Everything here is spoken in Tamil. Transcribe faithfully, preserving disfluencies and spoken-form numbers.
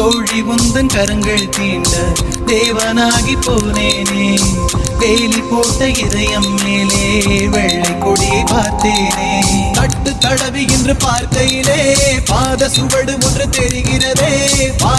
தோழி உந்தன் கரங்கள் தீண்ட தேவனாகி போனேனே. வேலி போட்ட இதயம் மேலே வெள்ளை கொடியை பார்த்தேனே. தட்டு தடவி என்று பார்க்கையிலே பாத சுவடு ஒன்று தெரிகிறதே.